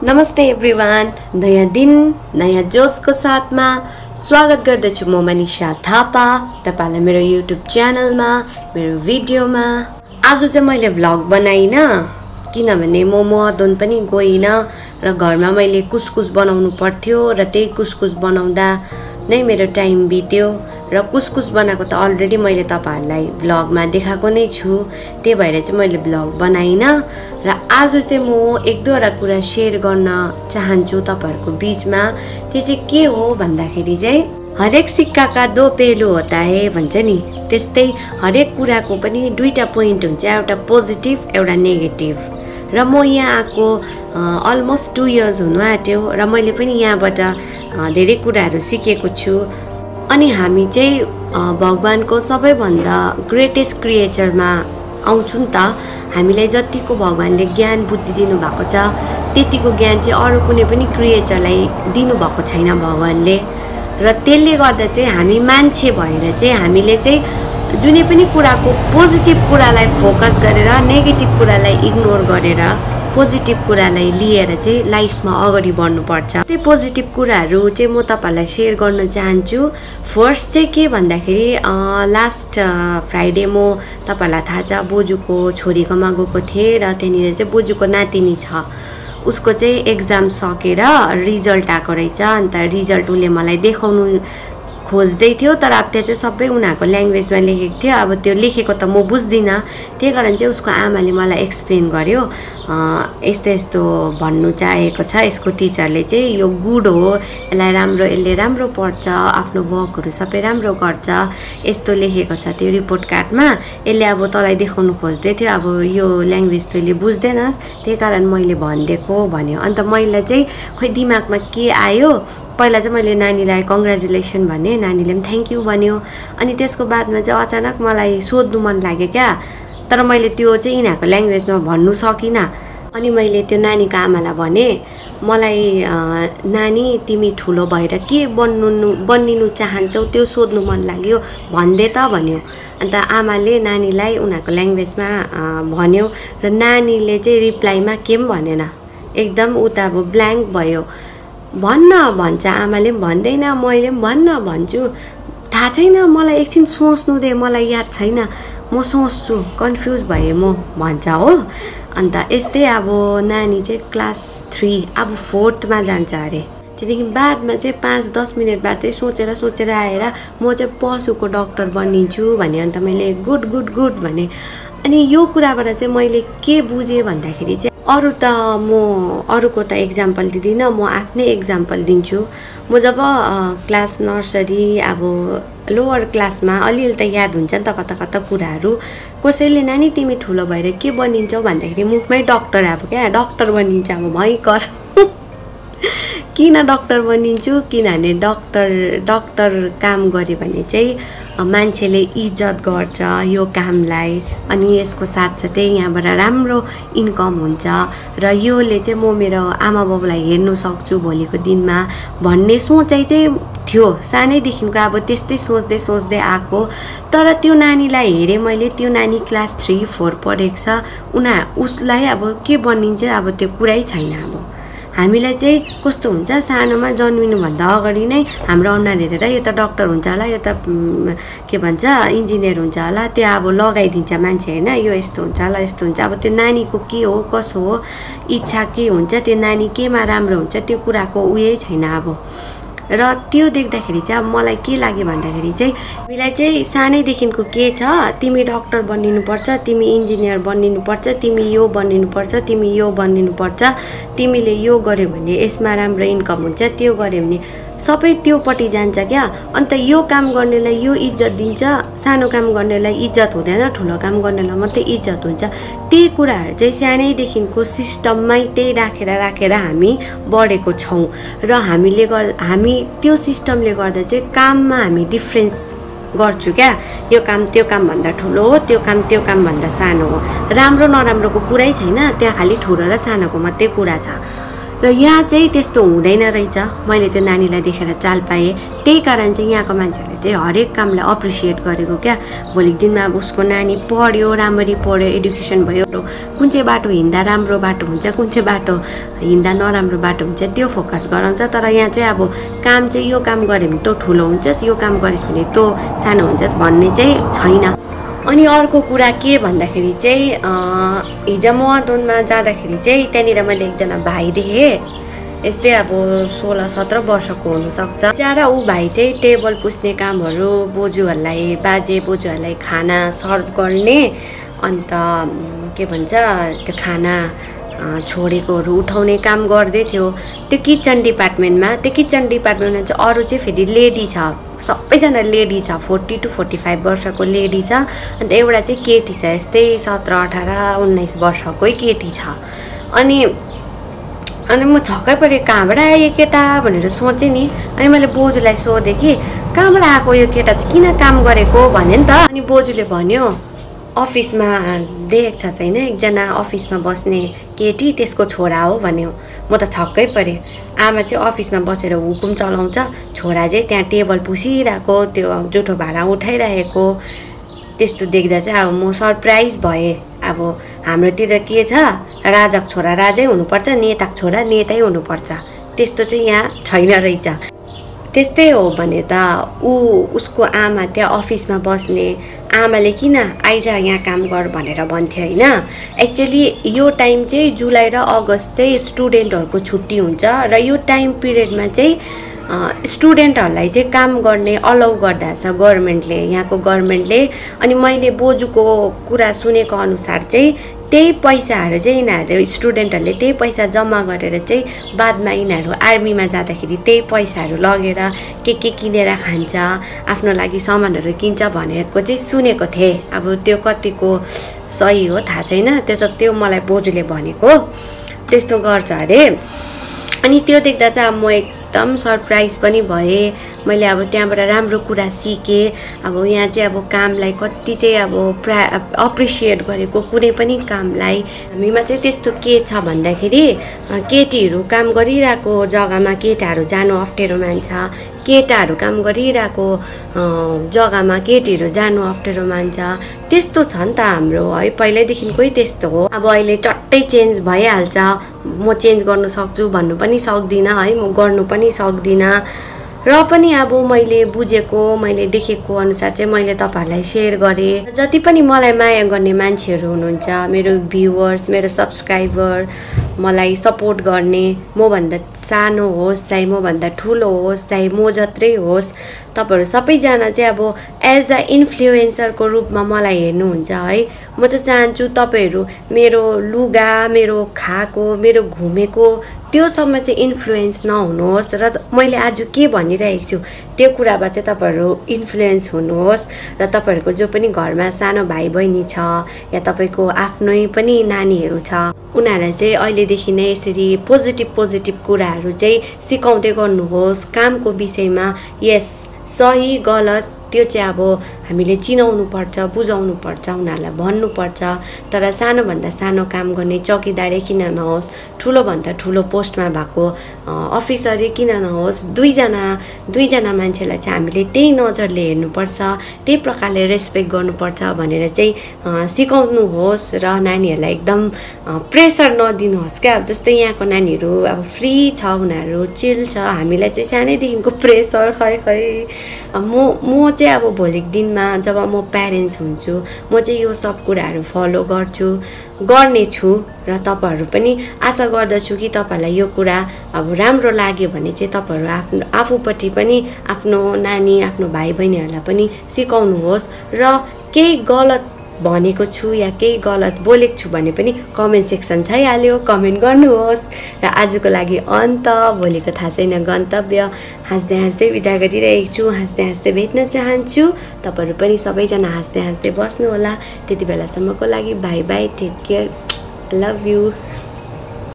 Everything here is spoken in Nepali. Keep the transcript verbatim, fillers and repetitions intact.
नमस्ते एभ्रिवान, नयाँ दिन नयाँ जोसको साथमा स्वागत गर्दछु म मनिषा थापा तपाईलाई मेरो युट्युब च्यानलमा मेरो भिडियोमा। आज चाहिँ मैले भ्लग बनाइन किनभने म मदन पनि गइन र घरमा मैले कुसकुस बनाउनु पर्थ्यो र त्यही कुसकुस बनाउँदा नै मेरो टाइम बित्यो र कुसकुस बनाएको त अलरेडी मैले तपाईहरुलाई भ्लगमा देखाएको नै छु। त्यही भएर चाहिँ मैले भ्लग बनाइन र आज चाहिँ म एक दुईवटा कुरा शेयर गर्न चाहन्छु तपाईहरुको बीचमा। त्यो चाहिँ के हो भन्दाखेरि चाहिँ हरेक सिक्काका दो पहलु होता है भन्छ नि, त्यस्तै हरेक कुराको पनि दुईटा पोइन्ट हुन्छ, एउटा पोजिटिभ एउटा नेगेटिभ। र म यहाँ आएको अलमोस्ट टु इयर्स हुनु आँट्यो र मैले पनि यहाँबाट धेरै कुराहरू सिकेको छु। अनि हामी चाहिँ भगवानको सबैभन्दा ग्रेटेस्ट क्रिएचरमा आउँछौँ नि त। हामीलाई जतिको भगवानले ज्ञान बुद्धि दिनुभएको छ त्यतिको ज्ञान चाहिँ अरू कुनै पनि क्रिएचरलाई दिनुभएको छैन भगवानले। र त्यसले गर्दा चाहिँ हामी मान्छे भएर चाहिँ हामीले चाहिँ जुनै पनि कुराको पोजिटिभ कुरालाई फोकस गरेर नेगेटिभ कुरालाई इग्नोर गरेर पोजिटिभ कुरालाई लिएर चाहिँ लाइफमा अगाडि बढ्नुपर्छ। त्यो पोजिटिभ कुराहरू चाहिँ म तपाईहरुलाई शेयर गर्न चाहन्छु। फर्स्ट चाहिँ के भन्दाखेरि लास्ट फ्राइडे म तपाईहरुलाई थाहा छ बोजूको छोरीकोमा गएको थिएँ र त्यहाँनिर चाहिँ बोजूको नातिनी छ, उसको चाहिँ एक्जाम सकेर रिजल्ट आएको रहेछ। अन्त रिजल्ट उसले मलाई देखाउनु खोज्दै थियो, तर अब त्यो चाहिँ सबै उनीहरूको ल्याङ्ग्वेजमा लेखेको थियो। अब त्यो लेखेको त म बुझ्दिनँ, त्यही कारण चाहिँ उसको आमाले मलाई एक्सप्लेन गर्यो यस्तो यस्तो भन्नु चाहेको छ यसको टिचरले चाहिँ, यो गुड हो, यसलाई राम्रो, यसले राम्रो पढ्छ, आफ्नो वर्कहरू सबै राम्रो गर्छ, यस्तो लेखेको छ त्यो रिपोर्ट कार्डमा, यसले अब तँलाई देखाउनु खोज्दै थियो, अब यो ल्याङ्ग्वेज तैँले बुझ्दैनस् त्यही कारण मैले भनिदिएको भन्यो। अन्त मैले चाहिँ खोइ दिमागमा के आयो, पहिला चाहिँ मैले नानीलाई कङ्ग्रेचुलेसन भने, नानीले पनि थ्याङ्क यू भन्यो। अनि त्यसको बादमा चाहिँ अचानक मलाई सोध्नु मन लाग्यो क्या, तर मैले त्यो चाहिँ यिनीहरूको ल्याङ्ग्वेजमा भन्नु सकिनँ। अनि मैले त्यो नानीको आमालाई भने, मलाई नानी तिमी ठुलो भएर के बन्नु बन्निनु चाहन्छौ त्यो सोध्नु मन लाग्यो भन्दे त भन्यो। अन्त आमाले नानीलाई उनीहरूको ल्याङ्ग्वेजमा भन्यो र नानीले चाहिँ रिप्लाईमा के पनि भनेन, एकदम उता अब ब्ल्याङ्क भयो। भन्न भन्छ आमाले पनि भन्दैन, मैले पनि भन्न भन्छु, थाहा छैन मलाई, एकछिन सोच्नु दे, मलाई याद छैन, म सोच्छु, कन्फ्युज भएँ म भन्छ हो। अन्त यस्तै अब नानी चाहिँ क्लास थ्री अब फोर्थमा जान्छ अरे। त्यहाँदेखि बादमा चाहिँ पाँच दस मिनट बाद चाहिँ सोचेर सोचेर आएर म चाहिँ पशुको डक्टर बनिन्छु भने। अन्त मैले गुड गुड गुड भने। अनि यो कुराबाट चाहिँ मैले के बुझेँ भन्दाखेरि चाहिँ अरू त म अरूको त एक्जाम्पल दिँदिनँ, म आफ्नै एक्जाम्पल दिन्छु। म जब क्लास नर्सरी अब लोवर क्लासमा अलिअलि त याद हुन्छ नि त कता कता कुराहरू, कसैले नानी तिमी ठुलो भएर के बनिन्छौ भन्दाखेरि मुखमै डक्टर अब क्या डक्टर बनिन्छ अब भयङ्कर। किन डक्टर बनिन्छु किनभने डक्टर डक्टर काम गऱ्यो भने चाहिँ मान्छेले इज्जत गर्छ यो कामलाई, अनि यसको साथसाथै यहाँबाट राम्रो इन्कम हुन्छ र योले चाहिँ म मेरो आमा बाबुलाई हेर्नु सक्छु भोलिको दिनमा भन्ने सोचाइ चाहिँ थियो सानैदेखिको। अब त्यस्तै सोच्दै सोच्दै आएको। तर त्यो नानीलाई हेरेँ मैले, त्यो नानी क्लास थ्री फोर पढेको छ, उना उसलाई अब के बनिन्छ अब त्यो कुरै छैन। अब हामीलाई चाहिँ कस्तो हुन्छ, सानोमा जन्मिनुभन्दा अगाडि नै हाम्रो अनुहार हेरेर यो त डक्टर हुन्छ होला, यो त के भन्छ इन्जिनियर हुन्छ होला, त्यो अब लगाइदिन्छ मान्छे होइन, यो यस्तो हुन्छ होला यस्तो हुन्छ। अब त्यो नानीको के हो कसो हो इच्छा के हुन्छ, त्यो नानी केमा राम्रो हुन्छ त्यो कुराको उयै छैन। अब र त्यो देख्दाखेरि चाहिँ अब मलाई के लाग्यो भन्दाखेरि चाहिँ हामीलाई चाहिँ सानैदेखिको के छ, तिमी डक्टर बनिनुपर्छ, तिमी इन्जिनियर बनिनुपर्छ, तिमी यो बनिनुपर्छ, तिमी यो बनिनुपर्छ, तिमीले यो गर्यो भने यसमा राम्रो इन्कम हुन्छ, त्यो गर्यो भने सबै त्योपट्टि जान्छ क्या। अन्त यो काम गर्नेलाई यो इज्जत दिन्छ, सानो काम गर्नेलाई इज्जत हुँदैन, ठुलो काम गर्नेलाई मात्रै इज्जत हुन्छ। त्यही कुराहरू चाहिँ सानैदेखिको सिस्टममै त्यही राखेर राखेर हामी बढेको छौँ र हामीले गर् हामी त्यो सिस्टमले गर्दा चाहिँ काममा हामी डिफ्रेन्स गर्छु क्या। यो काम त्यो कामभन्दा ठुलो हो, त्यो काम त्यो कामभन्दा सानो हो, राम्रो नराम्रोको कुरै छैन, त्यहाँ खालि ठुलो र सानोको मात्रै कुरा छ। र यहाँ चाहिँ त्यस्तो हुँदैन रहेछ। मैले त्यो नानीलाई देखेर चाल पाएँ। त्यही कारण चाहिँ यहाँको मान्छेहरूले चाहिँ हरेक कामलाई अप्रिसिएट गरेको क्या। भोलिको दिनमा अब उसको नानी पढ्यो, राम्ररी पढ्यो, एडुकेसन भयो, कुन चाहिँ बाटो हिँड्दा राम्रो बाटो हुन्छ, कुन चाहिँ बाटो हिँड्दा नराम्रो बाटो हुन्छ त्यो फोकस गराउँछ। तर यहाँ चाहिँ अब काम चाहिँ यो काम गऱ्यो भने तँ ठुलो हुन्छस्, यो काम गरिस् भने तँ सानो हुन्छस् भन्ने चाहिँ छैन। अनि अर्को कुरा के भन्दाखेरि चाहिँ हिजो म दोनमा जाँदाखेरि चाहिँ त्यहाँनिर मैले एकजना भाइ देखेँ। यस्तै अब सोह्र सत्र वर्षको हुनसक्छ। बिचरा ऊ भाइ चाहिँ टेबल पुस्ने कामहरू, बोजूहरूलाई बाजे बोजूहरूलाई खाना सर्भ गर्ने, अन्त के भन्छ त्यो खाना छोडेकोहरू उठाउने काम गर्दै थियो त्यो किचन डिपार्टमेन्टमा। त्यो किचन डिपार्टमेन्टमा चाहिँ अरू चाहिँ फेरि लेडी छ, सबैजना लेडी छ, फोर्टी टु फोर्टी फाइभ वर्षको लेडी छ, अन्त एउटा चाहिँ केटी छ, यस्तै सत्र अठार उन्नाइस वर्षकै केटी छ। अनि अनि म छक्कै परेँ, कहाँबाट आयो यो केटा भनेर सोचेँ नि। अनि मैले बोजूलाई सोधेँ कि कहाँबाट आएको यो केटा चाहिँ, किन काम गरेको भने नि त। अनि बोजूले भन्यो अफिसमा देखेको छ छैन एकजना अफिसमा बस्ने केटी, त्यसको छोरा हो भन्यो। म त छक्कै परेँ। आमा चाहिँ अफिसमा बसेर हुकुम चलाउँछ, छोरा चाहिँ त्यहाँ टेबल पुसिरहेको, त्यो जुठो भाँडा उठाइरहेको। त्यस्तो देख्दा चाहिँ अब म सरप्राइज भएँ। अब हाम्रोतिर के छ, राजाको छोरा राजै हुनुपर्छ, नेताको छोरा नेतै हुनुपर्छ, त्यस्तो चाहिँ यहाँ छैन रहेछ। त्यस्तै हो भने त ऊ उसको आमा त्यहाँ अफिसमा बस्ने आमाले किन आइज यहाँ काम गर भनेर भन्थ्यो होइन। एक्चुअली यो टाइम चाहिँ जुलाई र अगस्त चाहिँ स्टुडेन्टहरूको छुट्टी हुन्छ र यो टाइम पिरियडमा चाहिँ स्टुडेन्टहरूलाई चाहिँ काम गर्ने अलाउ गर्दछ गभर्मेन्टले, यहाँको गभर्मेन्टले। अनि मैले बोजूको कुरा सुनेको अनुसार चाहिँ त्यही पैसाहरू चाहिँ यिनीहरू स्टुडेन्टहरूले त्यही पैसा जम्मा गरेर चाहिँ बादमा यिनीहरू आर्मीमा जाँदाखेरि त्यही पैसाहरू लगेर के के किनेर खान्छ, आफ्नो लागि सामानहरू किन्छ भनेको चाहिँ सुनेको थिएँ। अब त्यो कतिको सही हो थाहा छैन, त्यो त त्यो मलाई बोजूले भनेको त्यस्तो गर्छ अरे। अनि त्यो देख्दा चाहिँ अब म एकदम सरप्राइज पनि भएँ। मैले अब त्यहाँबाट राम्रो कुरा सिकेँ। अब यहाँ चाहिँ अब कामलाई कति चाहिँ अब प्रा अप्रिसिएट गरेको कुनै पनि कामलाई। हामीमा चाहिँ त्यस्तो के छ भन्दाखेरि केटीहरू काम गरिरहेको जग्गामा केटाहरू जानु अप्ठ्यारो मान्छ, केटाहरू काम गरिरहेको जग्गामा केटीहरू जानु अप्ठ्यारो मान्छ। त्यस्तो छ नि त हाम्रो है, पहिल्यैदेखिकै त्यस्तो हो। अब अहिले चट्टै चेन्ज भइहाल्छ, म चेन्ज गर्नु सक्छु भन्नु पनि सक्दिनँ है, म गर्नु पनि सक्दिनँ। र पनि अब मैले बुझेको मैले देखेको अनुसार चाहिँ मैले तपाईँहरूलाई सेयर गरेँ। जति पनि मलाई माया गर्ने मान्छेहरू हुनुहुन्छ, मेरो भ्युवर्स, मेरो सब्सक्राइबर, मलाई सपोर्ट गर्ने, मभन्दा सानो होस् चाहे मभन्दा ठुलो होस् चाहे म जत्रै होस्, तपाईँहरू सबैजना चाहिँ अब एज अ इन्फ्लुएन्सरको रूपमा मलाई हेर्नुहुन्छ है। म चाहिँ चाहन्छु तपाईँहरू मेरो लुगा, मेरो खाएको, मेरो घुमेको त्योसम्म चाहिँ इन्फ्लुएन्स नहुनुहोस्। र मैले आज के भनिरहेको छु त्यो कुरामा चाहिँ तपाईँहरू इन्फ्लुएन्स हुनुहोस्। र तपाईँहरूको जो पनि घरमा सानो भाइ बहिनी छ या तपाईँको आफ्नै पनि नानीहरू छ, उनीहरूलाई चाहिँ अहिलेदेखि नै यसरी पोजिटिभ पोजिटिभ कुराहरू चाहिँ सिकाउँदै गर्नुहोस्। कामको विषयमा यस सही गलत त्यो चाहिँ अब हामीले चिनाउनु पर्छ, बुझाउनु पर्छ, उनीहरूलाई भन्नुपर्छ। तर सानोभन्दा सानो काम गर्ने चौकीदारै किन नहोस्, ठुलोभन्दा ठुलो पोस्टमा भएको अफिसरै किन नहोस्, दुईजना दुईजना मान्छेलाई चाहिँ हामीले त्यही नजरले हेर्नुपर्छ, त्यही प्रकारले रेस्पेक्ट गर्नुपर्छ भनेर चाहिँ सिकाउनुहोस्। र नानीहरूलाई एकदम प्रेसर नदिनुहोस् क्या। अब जस्तै यहाँको नानीहरू अब फ्री छ, उनीहरू चिल छ, हामीलाई चाहिँ सानैदेखिको प्रेसर है है। म म चाहिँ अब भोलिको दिनमा जब म प्यारेन्ट्स हुन्छु, म चाहिँ यो सब कुराहरू फलो गर्छु, गर्नेछु। र तपाईँहरू पनि आशा गर्दछु कि तपाईँहरूलाई यो कुरा अब राम्रो लाग्यो भने चाहिँ तपाईँहरू आफ्नो आफूपट्टि पनि आफ्नो नानी, आफ्नो भाइ बहिनीहरूलाई पनि सिकाउनुहोस्। र केही गलत भनेको छु या केही गलत बोलेको छु भने पनि कमेन्ट सेक्सन छैहाल्यो, कमेन्ट गर्नुहोस्। र आजको लागि अन्त, भोलिको थाहा छैन गन्तव्य। हाँस्दै हाँस्दै बिदा गरिरहेको छु, हाँस्दै हाँस्दै भेट्न चाहन्छु। तपाईँहरू पनि सबैजना हाँस्दै हाँस्दै बस्नु होला। त्यति बेलासम्मको लागि bye bye, take care, love you.